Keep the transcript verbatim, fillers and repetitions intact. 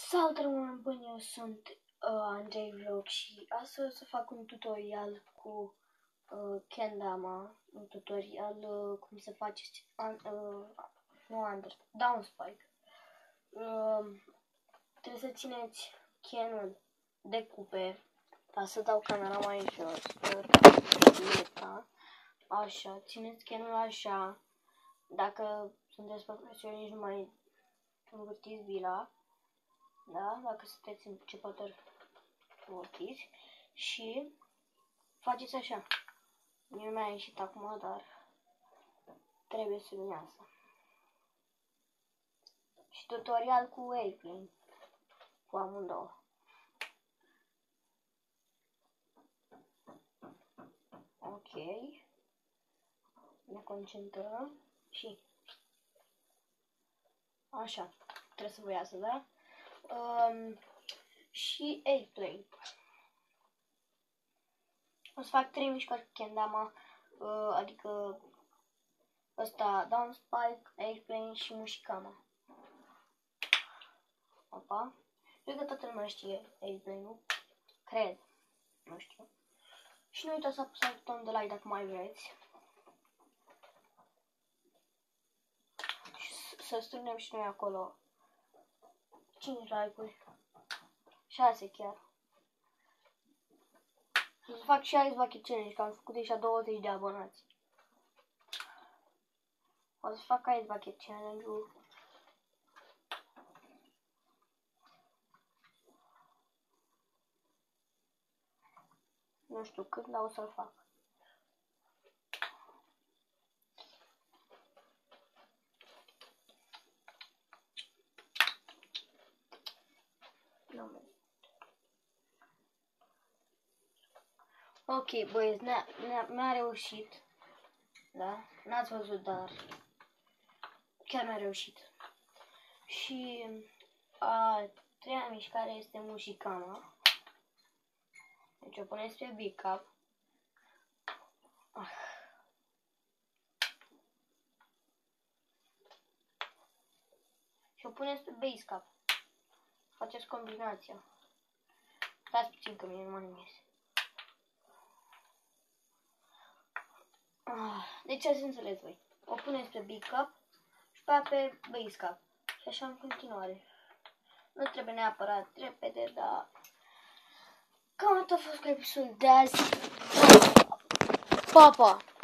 Salutare oameni buni, eu sunt uh, Andrei Vlog și astăzi o să fac un tutorial cu uh, Kendama, un tutorial uh, cum să faceți un, uh, nu under, downspike. Uh, trebuie să țineți canul de cupe, ca să dau camera mai jos, meta, așa, țineți canul așa, dacă sunteți profesioniști nu mai învârtiți bila. Da? Dacă sunteți începători, învârtiți și faceți așa. Mie mi-a ieșit acum, dar trebuie să iasă. Și tutorial cu Airplane, cu amândouă. Ok. Ne concentrăm și așa. Trebuie să vă iasă, da? Um, și Airplane. O să fac trei mișcări cu Kendama, uh, adică ăsta downspike, Airplane și mushikama. Opa. Cred că toată lumea știe Airplane-ul. Cred. Nu știu. Și nu uitați să apăsați butonul de like dacă mai vreți. Și să strângem și noi acolo cinci like-uri. șase chiar. O să fac și Ice Bucket Challenge, că am făcut deja douăzeci de abonați. O să fac Ice Bucket Challenge-ul. Nu știu când, dar o să-l fac. Ok, băieți, mi-a reușit. Da? N-ați văzut, dar chiar mi-a reușit. Și a treia mișcare este mushikama. Deci o puneți pe big cap. Ah. Și o puneți pe base cap. Faceți combinația. Stați puțin că mie nu mă iese. Deci ați înțeles voi. O puneți pe big cap și pe, pe base cap. Și așa în continuare. Nu trebuie neapărat repede, dar cam atât a fost cu episodul de azi. Pa, pa!